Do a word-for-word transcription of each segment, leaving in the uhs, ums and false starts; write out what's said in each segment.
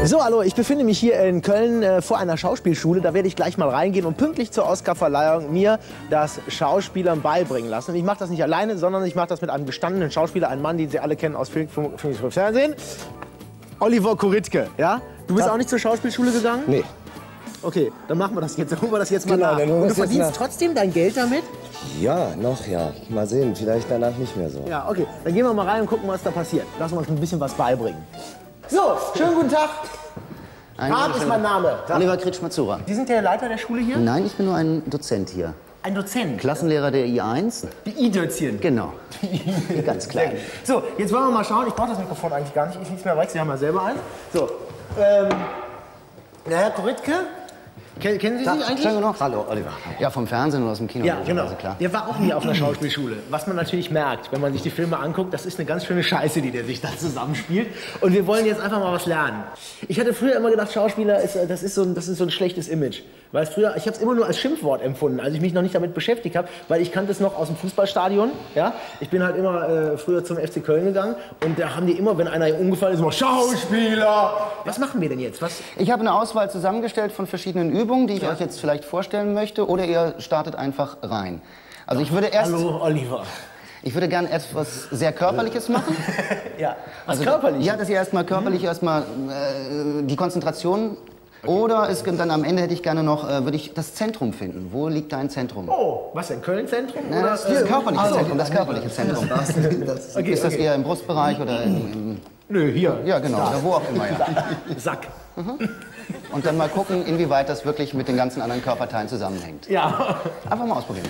So, hallo, ich befinde mich hier in Köln äh, vor einer Schauspielschule. Da werde ich gleich mal reingehen und pünktlich zur Oscarverleihung mir das Schauspielern beibringen lassen. Und ich mache das nicht alleine, sondern ich mache das mit einem gestandenen Schauspieler, einem Mann, den Sie alle kennen aus Film, Film, Film, Film Fernsehen. Oliver Koritke, ja? Du bist ja. auch nicht zur Schauspielschule gegangen? Nee. Okay, dann machen wir das jetzt. Dann holen wir das jetzt mal Genau, nach. dann holen Und wir du es jetzt verdienst nach. trotzdem dein Geld damit? Ja, noch ja. Mal sehen, vielleicht danach nicht mehr so. Ja, okay. Dann gehen wir mal rein und gucken, was da passiert. Lassen wir uns ein bisschen was beibringen. So, schönen guten Tag. Hart ist mein Name. Oliver Kretschmer-Zura. Sie sind der Leiter der Schule hier? Nein, ich bin nur ein Dozent hier. Ein Dozent? Klassenlehrer der I eins. Die I-Dözchen. Genau. Die ganz klein. So, jetzt wollen wir mal schauen. Ich brauche das Mikrofon eigentlich gar nicht. Ich nehme es mir weg. Sie haben ja selber eins. So, ähm, der Herr Koritke, Ken, kennen Sie sich eigentlich? Schön noch. Hallo, Oliver. Ja, vom Fernsehen oder aus dem Kino. Ja, genau. Klar. Der war auch nie auf einer Schauspielschule. Was man natürlich merkt, wenn man sich die Filme anguckt, das ist eine ganz schöne Scheiße, die der sich da zusammenspielt. Und wir wollen jetzt einfach mal was lernen. Ich hatte früher immer gedacht, Schauspieler, ist, das, ist so ein, das ist so ein schlechtes Image. Weil es früher, ich habe es immer nur als Schimpfwort empfunden, als ich mich noch nicht damit beschäftigt habe, weil ich kannte es noch aus dem Fußballstadion. Ja? Ich bin halt immer äh, früher zum F C Köln gegangen und da haben die immer, wenn einer umgefallen ist, immer Schauspieler. Was machen wir denn jetzt? Was? Ich habe eine Auswahl zusammengestellt von verschiedenen Übungen, die ich ja. euch jetzt vielleicht vorstellen möchte, oder ihr startet einfach rein. Also ich würde erst... Hallo, Oliver. Ich würde gerne etwas sehr Körperliches machen. Ja, was also, körperlich? Ja, dass ihr erstmal körperlich mhm. erstmal äh, die Konzentration... Okay. Oder es, dann am Ende hätte ich gerne noch, äh, würde ich das Zentrum finden. Wo liegt dein Zentrum? Oh, was denn? Köln-Zentrum? Na, das, das, äh, körperliche also, Zentrum, das körperliche Zentrum. Das, okay, ist das okay. eher im Brustbereich oder im... im Nö, hier. Ja, genau, oder wo auch immer, ja. Sack. Mhm. Und dann mal gucken, inwieweit das wirklich mit den ganzen anderen Körperteilen zusammenhängt. Ja. Einfach mal ausprobieren.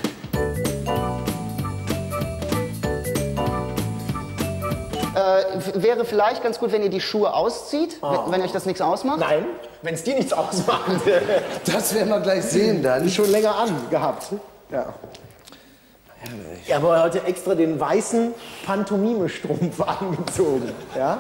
Äh, wäre vielleicht ganz gut, wenn ihr die Schuhe auszieht, oh. wenn, wenn euch das nichts ausmacht. Nein, wenn es dir nichts ausmacht. Das werden wir gleich sehen dann. Schon länger an gehabt. Ja. Ja, aber heute extra den weißen Pantomime-Strumpf angezogen. Ja?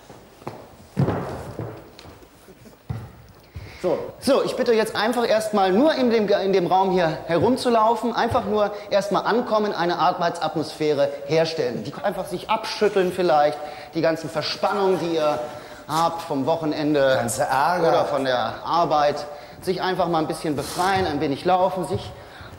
So. So, ich bitte jetzt einfach erstmal nur in dem, in dem Raum hier herumzulaufen, einfach nur erstmal ankommen, eine Arbeitsatmosphäre herstellen. Die einfach sich abschütteln vielleicht, die ganzen Verspannungen, die ihr habt vom Wochenende Ganze Ärger. oder von der Arbeit, sich einfach mal ein bisschen befreien, ein wenig laufen, sich,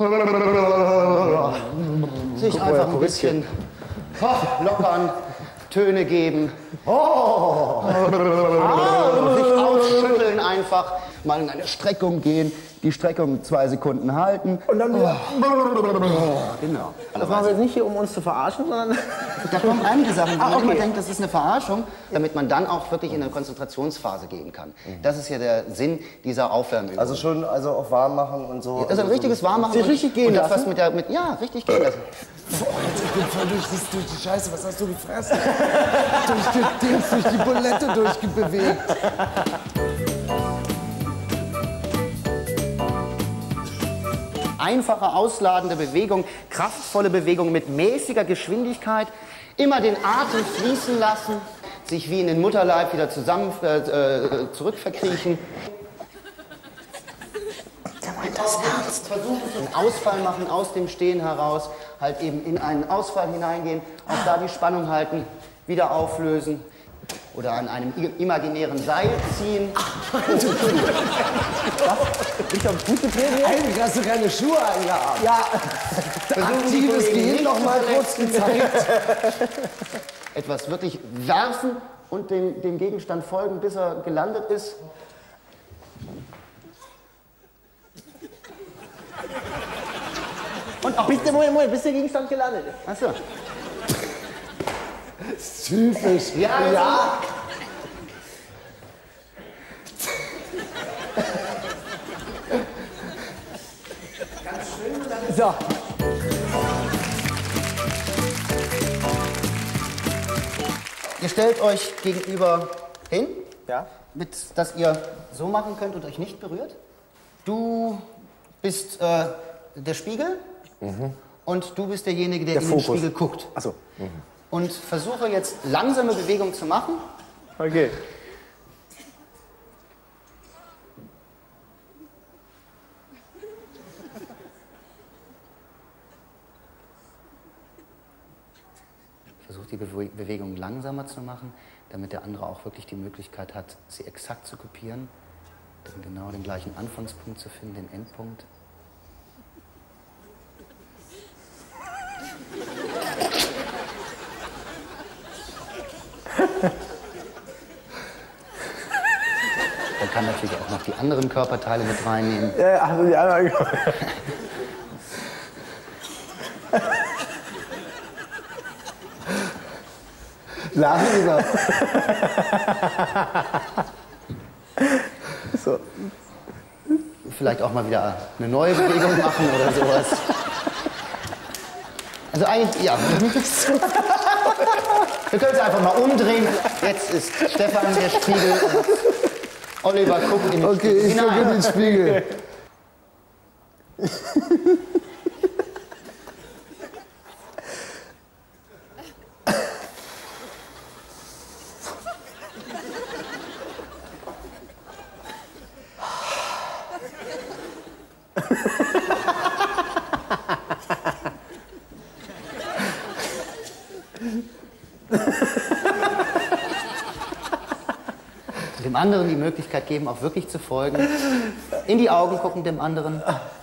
sich einfach ein bisschen lockern, Töne geben, oh. sich ausschütteln einfach, mal in eine Streckung gehen, die Streckung zwei Sekunden halten. Und dann wieder. Oh. Genau. Das machen wir jetzt nicht hier, um uns zu verarschen, sondern. Da kommen einige Sachen, ah, wo okay. man denkt, das ist eine Verarschung, damit man dann auch wirklich in eine Konzentrationsphase gehen kann. Das ist ja der Sinn dieser Aufwärmübung. Also schon also auch warm machen und so. Also ein richtiges Warmmachen. Sie richtig gehen und das, lassen? was mit der, mit, ja, richtig gehen lassen. Boah, ich bin voll durch, das, durch die Scheiße. Was hast du gefressen? durch die Dings, durch die Bulette durchbewegt. Einfache, ausladende Bewegung, kraftvolle Bewegung mit mäßiger Geschwindigkeit. Immer den Atem fließen lassen, sich wie in den Mutterleib wieder zusammen, äh, äh, zurückverkriechen. Der meint das ernst. Versuchen, einen Ausfall machen aus dem Stehen heraus, halt eben in einen Ausfall hineingehen, auch da die Spannung halten, wieder auflösen. Oder an einem imaginären Seil ziehen. Was? Ich hab gut getreten. Eigentlich hast du keine Schuhe angehabt. Ja. Aktives Gehen noch mal kurz gezeigt. Etwas wirklich werfen und dem, dem Gegenstand folgen, bis er gelandet ist. Und auch bis der, Moment, Moment, bis der Gegenstand gelandet ist. Ach so. Typisch. Ja, ja. Ganz schön. So. Ihr stellt euch gegenüber hin, Ja. mit, dass ihr so machen könnt und euch nicht berührt. Du bist äh, der Spiegel mhm. und du bist derjenige, der, der in Fokus. den Spiegel guckt. Ach so. Mhm. Und versuche jetzt langsame Bewegungen zu machen. Okay. Versucht die Bewe Bewegung langsamer zu machen, damit der andere auch wirklich die Möglichkeit hat, sie exakt zu kopieren. Dann genau den gleichen Anfangspunkt zu finden, den Endpunkt. Man kann natürlich auch noch die anderen Körperteile mit reinnehmen. Ja, also die anderen. Lachen Sie doch. So. Vielleicht auch mal wieder eine neue Bewegung machen oder sowas. Also eigentlich, ja. Wir können es einfach mal umdrehen. Jetzt ist Stefan der Spiegel und Oliver guckt in den Okay, Spiegel. ich gucke in den Spiegel. Dem anderen die Möglichkeit geben, auch wirklich zu folgen. In die Augen gucken dem anderen.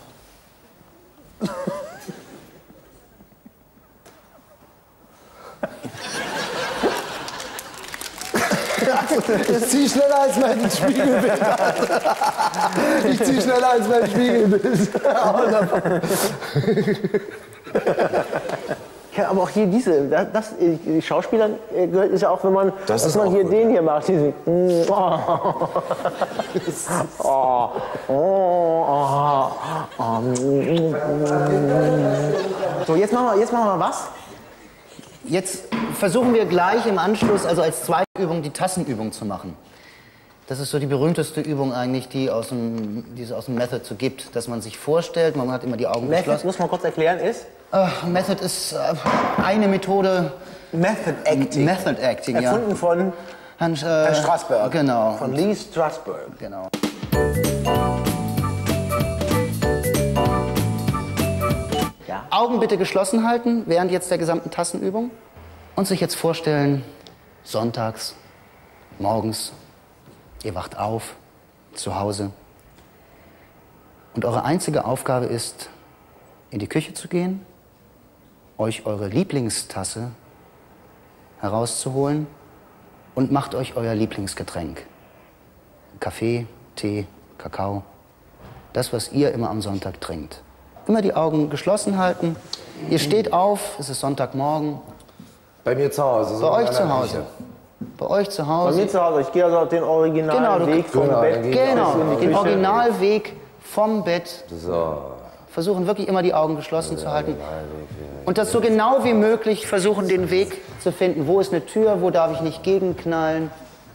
Ich zieh schneller als mein Spiegelbild. Ich zieh schneller als mein Spiegelbild. Ja, aber auch hier diese, das, das die Schauspielern äh, gehört ist ja auch, wenn man, Das dass ist man auch hier gut, den hier macht, diesen. Oh, oh, oh, oh, oh. So, jetzt machen wir, jetzt machen wir was? Jetzt versuchen wir gleich im Anschluss, also als zweite Übung, die Tassenübung zu machen. Das ist so die berühmteste Übung eigentlich, die, aus dem, die es aus dem Method so gibt. Dass man sich vorstellt, man hat immer die Augen Method, geschlossen. muss man kurz erklären, ist? Uh, Method ist uh, eine Methode. Method Acting. Method Acting, Erfunden ja. von Hans, äh, Herrn Strasberg. Genau. Von Lee Strasberg. Genau. Ja. Augen bitte geschlossen halten während jetzt der gesamten Tassenübung. Und sich jetzt vorstellen, sonntags, morgens, ihr wacht auf, zu Hause. Und eure einzige Aufgabe ist, in die Küche zu gehen, euch eure Lieblingstasse herauszuholen und macht euch euer Lieblingsgetränk. Kaffee, Tee, Kakao, das, was ihr immer am Sonntag trinkt. Immer die Augen geschlossen halten. Ihr steht auf, es ist Sonntagmorgen. Bei mir zu Hause. So Bei euch in zu meiner Hause. Küche. Bei euch zu Bei Hause. mir zu Hause, ich gehe also auf den originalen Genau, du- Weg vom Genau, Bett. dann geh ich Genau, in die den Küche. Originalweg vom Bett. So. Versuchen wirklich immer die Augen geschlossen zu halten. Und das so genau wie möglich versuchen, den Weg zu finden. Wo ist eine Tür, wo darf ich nicht gegenknallen.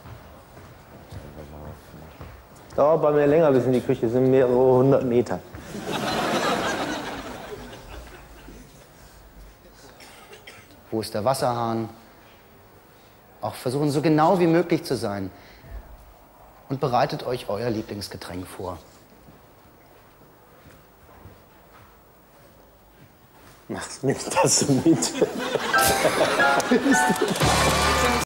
Dauert bei mir länger bis in die Küche, sind mehrere hundert Meter. Wo ist der Wasserhahn? Auch versuchen, so genau wie möglich zu sein. Und bereitet euch euer Lieblingsgetränk vor. Nimm das mit.